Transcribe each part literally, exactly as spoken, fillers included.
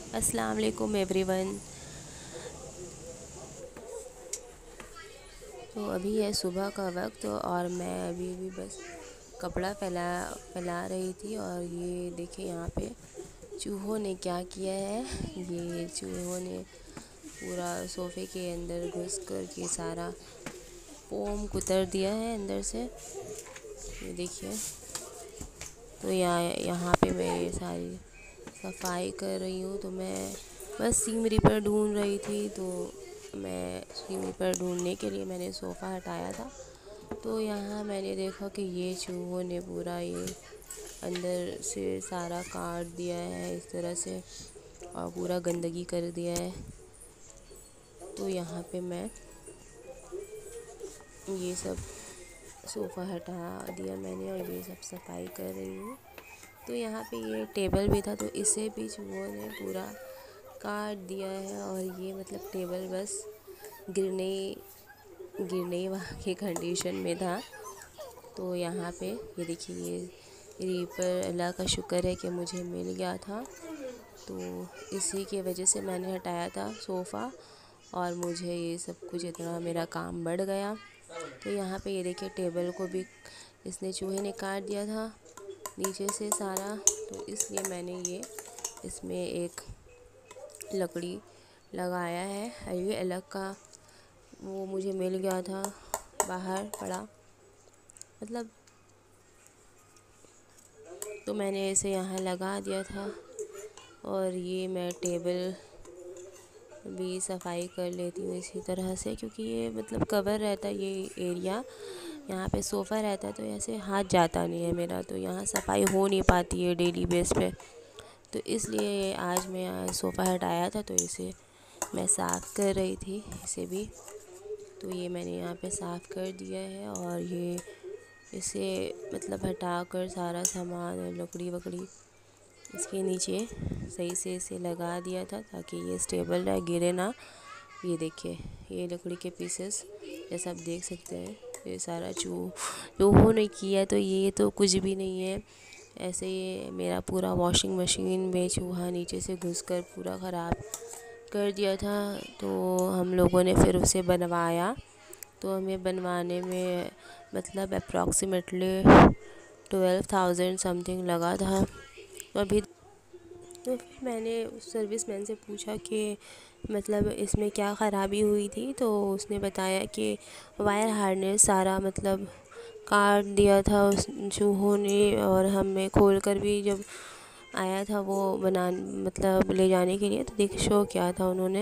अस्सलाम वालेकुम एवरीवन। तो अभी है सुबह का वक्त और मैं अभी भी बस कपड़ा फैला फैला रही थी। और ये देखिए यहाँ पे चूहों ने क्या किया है। ये चूहों ने पूरा सोफ़े के अंदर घुस कर के सारा फोम कुतर दिया है अंदर से। ये देखिए। तो यहाँ यहाँ पे मैं ये सारी सफाई कर रही हूँ। तो मैं बस सीम रिपर ढूंढ रही थी। तो मैं सीम रिपर ढूंढने के लिए मैंने सोफ़ा हटाया था। तो यहाँ मैंने देखा कि ये चूहों ने पूरा ये अंदर से सारा काट दिया है इस तरह से और पूरा गंदगी कर दिया है। तो यहाँ पे मैं ये सब सोफ़ा हटा दिया मैंने और ये सब सफाई कर रही हूँ। तो यहाँ पे ये टेबल भी था तो इसे भी चूहों ने पूरा काट दिया है। और ये मतलब टेबल बस गिरने गिरने की कंडीशन में था। तो यहाँ पे ये देखिए ये रीपर अल्लाह का शुक्र है कि मुझे मिल गया था। तो इसी की वजह से मैंने हटाया था सोफ़ा और मुझे ये सब कुछ इतना मेरा काम बढ़ गया। तो यहाँ पे ये देखिए टेबल को भी इसने चूहे ने काट दिया था नीचे से सारा। तो इसलिए मैंने ये इसमें एक लकड़ी लगाया है। ये अलग का वो मुझे मिल गया था बाहर पड़ा मतलब। तो मैंने इसे यहाँ लगा दिया था। और ये मैं टेबल भी सफाई कर लेती हूँ इसी तरह से, क्योंकि ये मतलब कवर रहता है ये एरिया, यहाँ पे सोफ़ा रहता है तो ऐसे हाथ जाता नहीं है मेरा। तो यहाँ सफाई हो नहीं पाती है डेली बेस पे। तो इसलिए आज मैं सोफ़ा हटाया था तो इसे मैं साफ़ कर रही थी इसे भी। तो ये मैंने यहाँ पे साफ़ कर दिया है और ये इसे मतलब हटा कर सारा सामान लकड़ी वकड़ी इसके नीचे सही से इसे लगा दिया था ताकि ये स्टेबल रहे, गिरे ना। ये देखिए ये लकड़ी के पीसेस जैसा आप देख सकते हैं। ये सारा चूह चूहों ने किया तो ये तो कुछ भी नहीं है। ऐसे ये मेरा पूरा वॉशिंग मशीन में चूहा नीचे से घुसकर पूरा ख़राब कर दिया था। तो हम लोगों ने फिर उसे बनवाया। तो हमें बनवाने में मतलब अप्रॉक्सीमेटली ट्वेल्व थाउजेंड समथिंग लगा था। तो अभी तो फिर मैंने उस सर्विस मैन से पूछा कि मतलब इसमें क्या ख़राबी हुई थी। तो उसने बताया कि वायर हार्नेस सारा मतलब काट दिया था उस चूहों ने। और हमें खोल कर भी जब आया था वो बना मतलब ले जाने के लिए तो देख शो किया था उन्होंने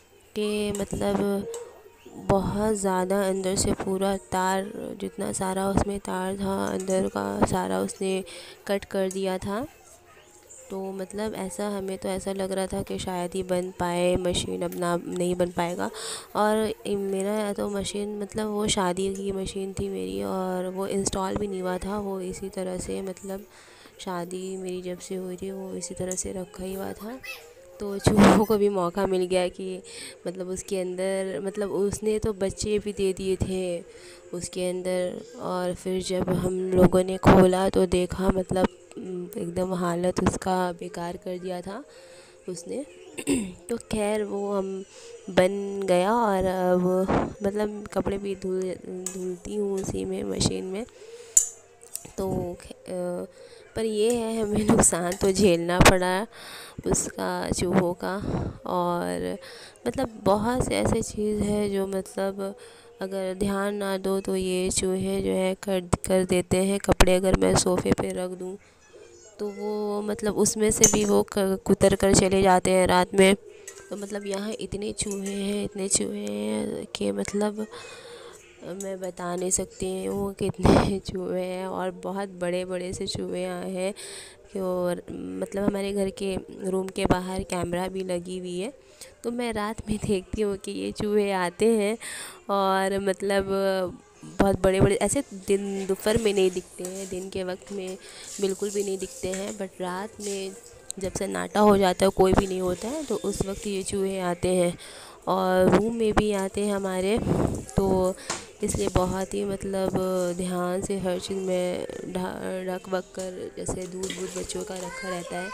कि मतलब बहुत ज़्यादा अंदर से पूरा तार जितना सारा उसमें तार था अंदर का सारा उसने कट कर दिया था। तो मतलब ऐसा हमें तो ऐसा लग रहा था कि शायद ही बन पाए मशीन, अपना नहीं बन पाएगा। और मेरा तो मशीन मतलब वो शादी की मशीन थी मेरी और वो इंस्टॉल भी नहीं हुआ था। वो इसी तरह से मतलब शादी मेरी जब से हुई थी वो इसी तरह से रखा ही हुआ था। तो चूहों को भी मौका मिल गया कि मतलब उसके अंदर मतलब उसने तो बच्चे भी दे दिए थे उसके अंदर। और फिर जब हम लोगों ने खोला तो देखा मतलब एकदम हालत उसका बेकार कर दिया था उसने। तो खैर वो हम बन गया और अब मतलब कपड़े भी धुल धुलती हूँ उसी में मशीन में। तो पर ये है हमें नुकसान तो झेलना पड़ा उसका चूहों का। और मतलब बहुत से ऐसे चीज़ है जो मतलब अगर ध्यान ना दो तो ये चूहे जो है कर कर देते हैं। कपड़े अगर मैं सोफ़े पे रख दूँ तो वो मतलब उसमें से भी वो कुतर कर चले जाते हैं रात में। तो मतलब यहाँ इतने चूहे हैं इतने चूहे हैं कि मतलब मैं बता नहीं सकती हूँ कितने चूहे हैं। और बहुत बड़े बड़े से चूहे आए हैं कि और मतलब हमारे घर के रूम के बाहर कैमरा भी लगी हुई है। तो मैं रात में देखती हूँ कि ये चूहे आते हैं और मतलब बहुत बड़े बड़े ऐसे दिन दोपहर में नहीं दिखते हैं, दिन के वक्त में बिल्कुल भी नहीं दिखते हैं। बट रात में जब सन्नाटा हो जाता है कोई भी नहीं होता है तो उस वक्त ये चूहे आते हैं और रूम में भी आते हैं हमारे। तो इसलिए बहुत ही मतलब ध्यान से हर चीज़ में ढक वक कर जैसे दूध दूध बच्चों का रखा रहता है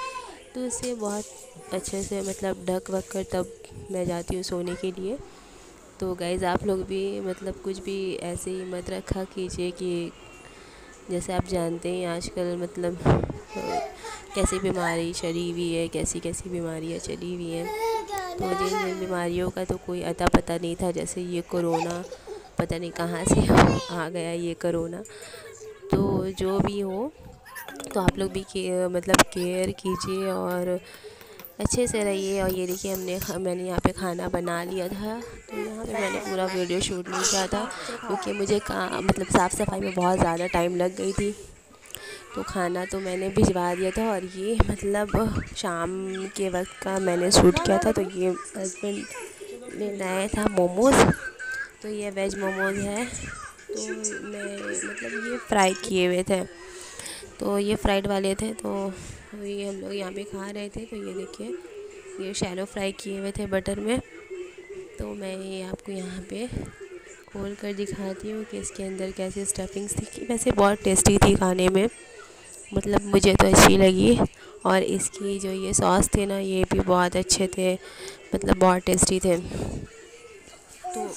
तो इसे बहुत अच्छे से मतलब ढक वक कर तब मैं जाती हूँ सोने के लिए। तो गाइज़ आप लोग भी मतलब कुछ भी ऐसे ही मत रखा कीजिए कि जैसे आप जानते हैं आजकल मतलब कैसी बीमारी चली हुई है, कैसी कैसी बीमारियाँ चली हुई हैं। तो जिन जिन बीमारियों का तो कोई अता पता नहीं था, जैसे ये कोरोना, पता नहीं कहाँ से आ गया ये कोरोना। तो जो भी हो, तो आप लोग भी के मतलब केयर कीजिए और अच्छे से रहिए। और ये देखिए हमने मैंने यहाँ पे खाना बना लिया था। तो यहाँ पे मैंने पूरा वीडियो शूट नहीं किया था क्योंकि मुझे का मतलब साफ़ सफाई में बहुत ज़्यादा टाइम लग गई थी। तो खाना तो मैंने भिजवा दिया था और ये मतलब शाम के वक्त का मैंने शूट किया था। तो ये हस्बैंड ने लाया था मोमोज़, तो ये वेज मोमोज़ है। तो मैं मतलब ये फ्राई किए हुए थे, तो ये फ्राइड वाले थे। तो ये हम लोग यहाँ पे खा रहे थे। तो ये देखिए ये शैलो फ्राई किए हुए थे बटर में। तो मैं ये आपको यहाँ पे खोल कर दिखाती हूँ कि इसके अंदर कैसी स्टफिंग्स थी। वैसे बहुत टेस्टी थी खाने में, मतलब मुझे तो अच्छी लगी। और इसकी जो ये सॉस थे ना, ये भी बहुत अच्छे थे, मतलब बहुत टेस्टी थे। तो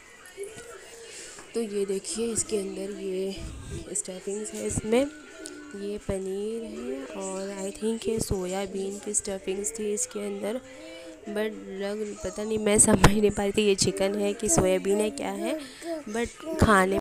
तो ये देखिए इसके अंदर ये स्टफिंग्स है, इसमें ये पनीर है और आई थिंक ये सोयाबीन की स्टफिंग्स थी इसके अंदर। बट लग पता नहीं, मैं समझ नहीं पा रही थी ये चिकन है कि सोयाबीन है क्या है, बट खाने